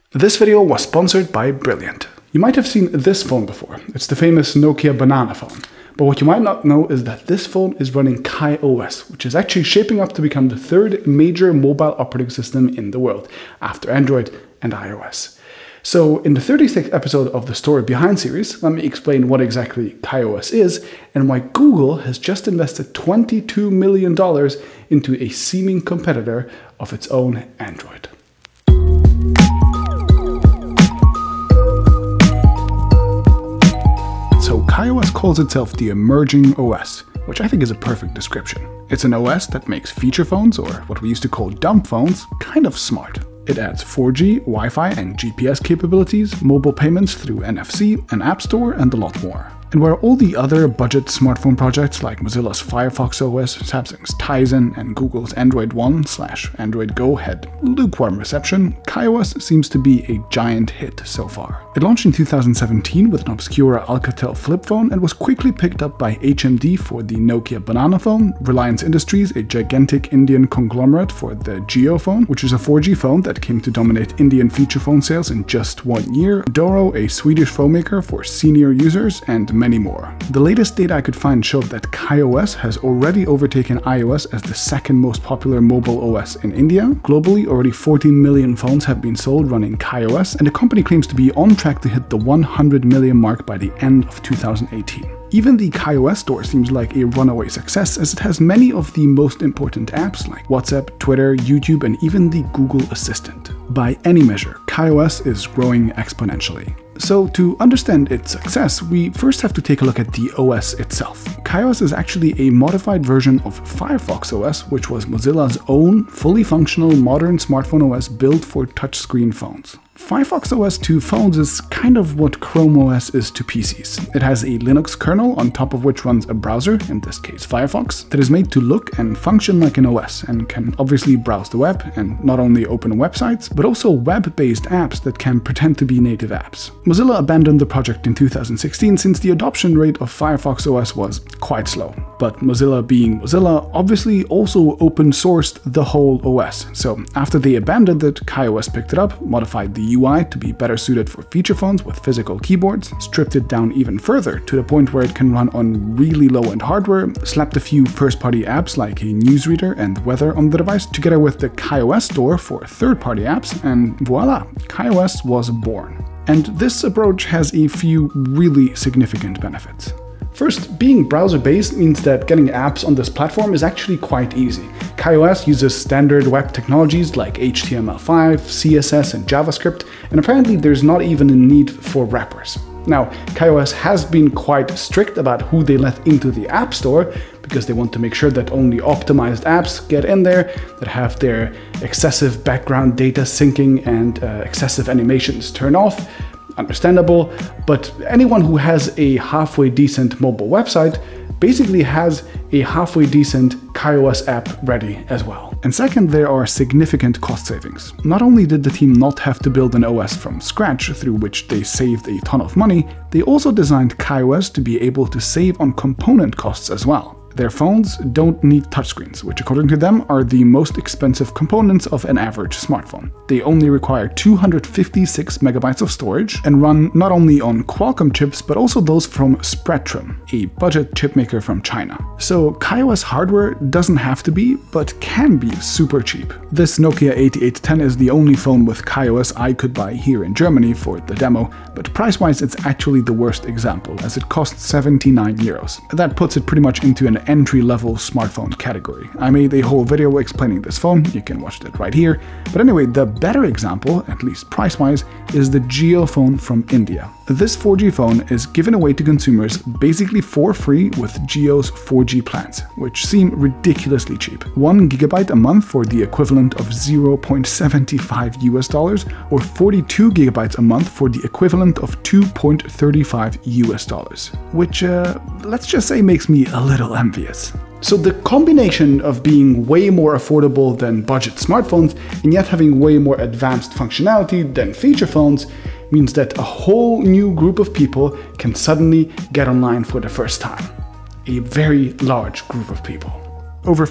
This video was sponsored by Brilliant. You might have seen this phone before. It's the famous Nokia banana phone. But what you might not know is that this phone is running KaiOS, which is actually shaping up to become the third major mobile operating system in the world, after Android and iOS. So in the 36th episode of the Story Behind series, let me explain what exactly KaiOS is and why Google has just invested $22 million into a seeming competitor of its own Android. So KaiOS calls itself the emerging OS, which I think is a perfect description. It's an OS that makes feature phones, or what we used to call dumb phones, kind of smart. It adds 4G, Wi-Fi and GPS capabilities, mobile payments through NFC, an app store and a lot more. And where all the other budget smartphone projects like Mozilla's Firefox OS, Samsung's Tizen, and Google's Android One/Android Go had lukewarm reception, KaiOS seems to be a giant hit so far. It launched in 2017 with an obscure Alcatel flip phone and was quickly picked up by HMD for the Nokia banana phone, Reliance Industries, a gigantic Indian conglomerate, for the Jio phone, which is a 4G phone that came to dominate Indian feature phone sales in just 1 year, Doro, a Swedish phone maker for senior users, and many more. The latest data I could find showed that KaiOS has already overtaken iOS as the second most popular mobile OS in India. Globally, already 14 million phones have been sold running KaiOS, and the company claims to be on track to hit the 100 million mark by the end of 2018. Even the KaiOS store seems like a runaway success, as it has many of the most important apps like WhatsApp, Twitter, YouTube, and even the Google Assistant. By any measure, KaiOS is growing exponentially. So to understand its success, we first have to take a look at the OS itself. KaiOS is actually a modified version of Firefox OS, which was Mozilla's own fully functional modern smartphone OS built for touchscreen phones. Firefox OS to phones is kind of what Chrome OS is to PCs. It has a Linux kernel on top of which runs a browser, in this case Firefox, that is made to look and function like an OS and can obviously browse the web and not only open websites, but also web-based apps that can pretend to be native apps. Mozilla abandoned the project in 2016 since the adoption rate of Firefox OS was quite slow. But Mozilla being Mozilla obviously also open sourced the whole OS. So after they abandoned it, KaiOS picked it up, modified the UI to be better suited for feature phones with physical keyboards, stripped it down even further to the point where it can run on really low-end hardware, slapped a few first-party apps like a newsreader and weather on the device, together with the KaiOS store for third-party apps, and voila, KaiOS was born. And this approach has a few really significant benefits. First, being browser-based means that getting apps on this platform is actually quite easy. KaiOS uses standard web technologies like HTML5, CSS, and JavaScript, and apparently there's not even a need for wrappers. Now, KaiOS has been quite strict about who they let into the App Store, because they want to make sure that only optimized apps get in there, that have their excessive background data syncing and excessive animations turned off. Understandable, but anyone who has a halfway decent mobile website basically has a halfway decent KaiOS app ready as well. And second, there are significant cost savings. Not only did the team not have to build an OS from scratch, through which they saved a ton of money, they also designed KaiOS to be able to save on component costs as well. Their phones don't need touchscreens, which according to them are the most expensive components of an average smartphone. They only require 256 megabytes of storage and run not only on Qualcomm chips, but also those from Spreadtrum, a budget chipmaker from China. So KaiOS hardware doesn't have to be, but can be super cheap. This Nokia 8810 is the only phone with KaiOS I could buy here in Germany for the demo, but price-wise it's actually the worst example, as it costs 79 euros. That puts it pretty much into an entry-level smartphone category. I made a whole video explaining this phone, you can watch that right here. But anyway, the better example, at least price-wise, is the Jio phone from India. This 4G phone is given away to consumers basically for free with Jio's 4G plans, which seem ridiculously cheap. 1 gigabyte a month for the equivalent of $0.75 US, or 42 gigabytes a month for the equivalent of $2.35 US, which let's just say makes me a little envious. So the combination of being way more affordable than budget smartphones and yet having way more advanced functionality than feature phones means that a whole new group of people can suddenly get online for the first time. A very large group of people. Over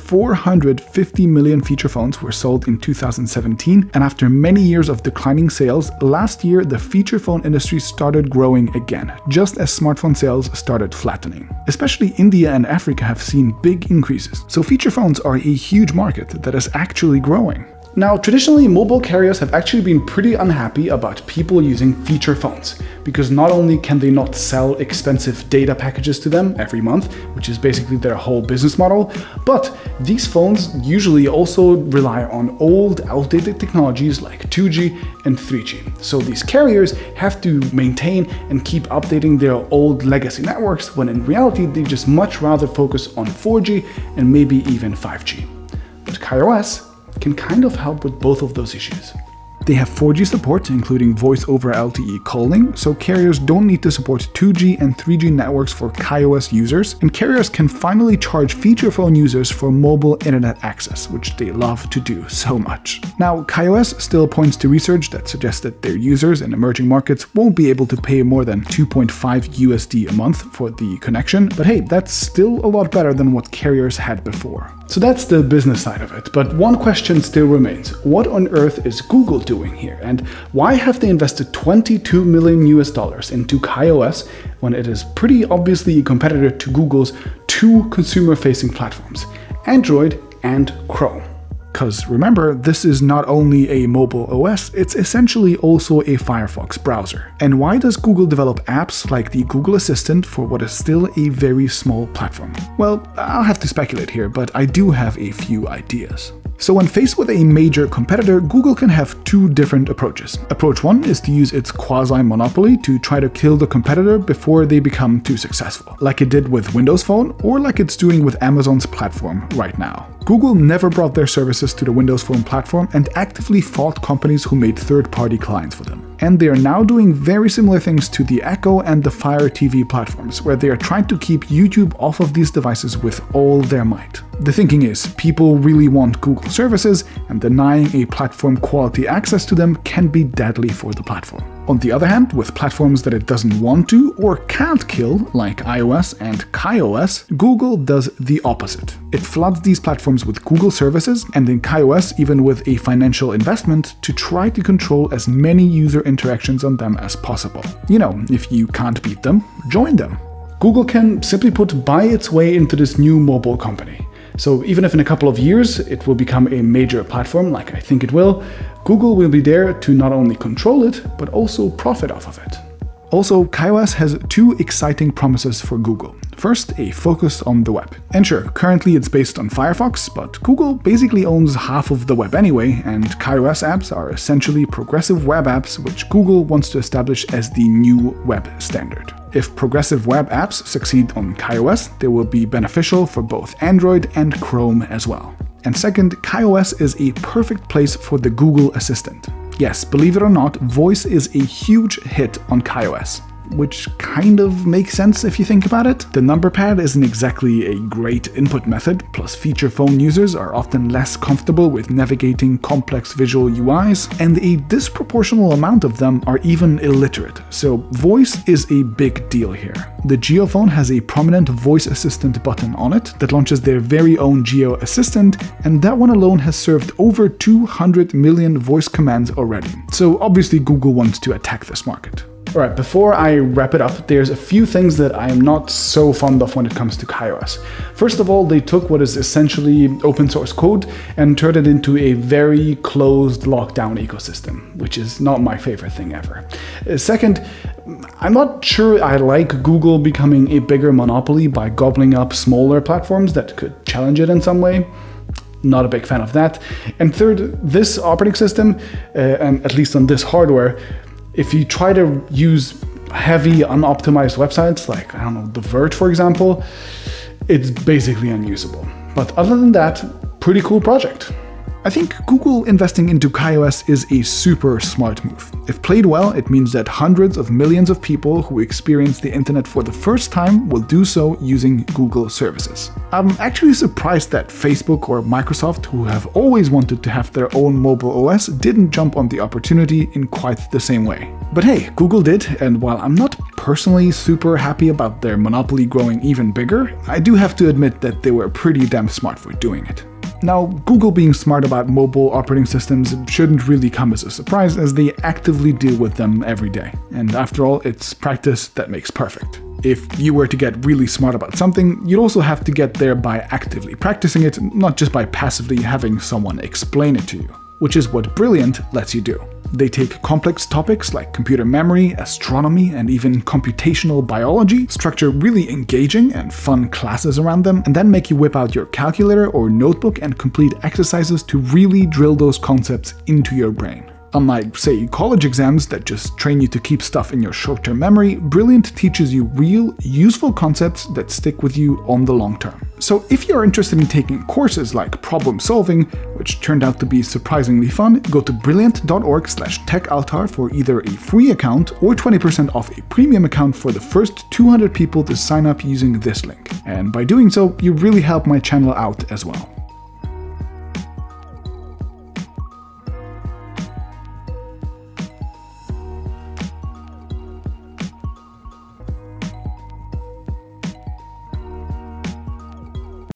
450 million feature phones were sold in 2017, and after many years of declining sales, last year the feature phone industry started growing again, just as smartphone sales started flattening. Especially India and Africa have seen big increases, so feature phones are a huge market that is actually growing. Now, traditionally, mobile carriers have actually been pretty unhappy about people using feature phones, because not only can they not sell expensive data packages to them every month, which is basically their whole business model, but these phones usually also rely on old, outdated technologies like 2G and 3G. So these carriers have to maintain and keep updating their old legacy networks, when in reality they just much rather focus on 4G and maybe even 5G. But KaiOS can kind of help with both of those issues. They have 4G support, including voice over LTE calling, so carriers don't need to support 2G and 3G networks for KaiOS users, and carriers can finally charge feature phone users for mobile internet access, which they love to do so much. Now, KaiOS still points to research that suggests that their users in emerging markets won't be able to pay more than $2.5 USD a month for the connection, but hey, that's still a lot better than what carriers had before. So that's the business side of it, but one question still remains. What on earth is Google doing here, and why have they invested $22 million into KaiOS when it is pretty obviously a competitor to Google's two consumer-facing platforms, Android and Chrome? Because remember, this is not only a mobile OS, it's essentially also a Firefox browser. And why does Google develop apps like the Google Assistant for what is still a very small platform? Well, I'll have to speculate here, but I do have a few ideas. So when faced with a major competitor, Google can have two different approaches. Approach one is to use its quasi-monopoly to try to kill the competitor before they become too successful, like it did with Windows Phone or like it's doing with Amazon's platform right now. Google never brought their services to the Windows Phone platform and actively fought companies who made third-party clients for them. And they are now doing very similar things to the Echo and the Fire TV platforms, where they are trying to keep YouTube off of these devices with all their might. The thinking is, people really want Google services, and denying a platform quality access to them can be deadly for the platform. On the other hand, with platforms that it doesn't want to or can't kill, like iOS and KaiOS, Google does the opposite. It floods these platforms with Google services, and in KaiOS even with a financial investment to try to control as many user interactions on them as possible. You know, if you can't beat them, join them. Google can, simply put, buy its way into this new mobile company. So even if in a couple of years it will become a major platform, like I think it will, Google will be there to not only control it, but also profit off of it. Also, KaiOS has two exciting promises for Google. First, a focus on the web. And sure, currently it's based on Firefox, but Google basically owns half of the web anyway, and KaiOS apps are essentially progressive web apps which Google wants to establish as the new web standard. If progressive web apps succeed on KaiOS, they will be beneficial for both Android and Chrome as well. And second, KaiOS is a perfect place for the Google Assistant. Yes, believe it or not, voice is a huge hit on KaiOS. Which kind of makes sense if you think about it. The number pad isn't exactly a great input method, plus feature phone users are often less comfortable with navigating complex visual UIs, and a disproportional amount of them are even illiterate, so voice is a big deal here. The JioPhone has a prominent voice assistant button on it that launches their very own Jio Assistant, and that one alone has served over 200 million voice commands already. So obviously Google wants to attack this market. Alright, before I wrap it up, there's a few things that I am not so fond of when it comes to KaiOS. First of all, they took what is essentially open source code and turned it into a very closed lockdown ecosystem, which is not my favorite thing ever. Second, I'm not sure I like Google becoming a bigger monopoly by gobbling up smaller platforms that could challenge it in some way. Not a big fan of that. And third, this operating system, and at least on this hardware, if you try to use heavy unoptimized websites like, I don't know, The Verge for example, it's basically unusable. But other than that, pretty cool project. I think Google investing into KaiOS is a super smart move. If played well, it means that hundreds of millions of people who experience the internet for the first time will do so using Google services. I'm actually surprised that Facebook or Microsoft, who have always wanted to have their own mobile OS, didn't jump on the opportunity in quite the same way. But hey, Google did, and while I'm not personally super happy about their monopoly growing even bigger, I do have to admit that they were pretty damn smart for doing it. Now, Google being smart about mobile operating systems shouldn't really come as a surprise, as they actively deal with them every day. And after all, it's practice that makes perfect. If you were to get really smart about something, you'd also have to get there by actively practicing it, not just by passively having someone explain it to you, which is what Brilliant lets you do. They take complex topics like computer memory, astronomy, and even computational biology, structure really engaging and fun classes around them, and then make you whip out your calculator or notebook and complete exercises to really drill those concepts into your brain. Unlike, say, college exams that just train you to keep stuff in your short-term memory, Brilliant teaches you real, useful concepts that stick with you on the long term. So if you're interested in taking courses like problem solving, which turned out to be surprisingly fun, go to brilliant.org/TechAltar for either a free account or 20% off a premium account for the first 200 people to sign up using this link. And by doing so, you really help my channel out as well.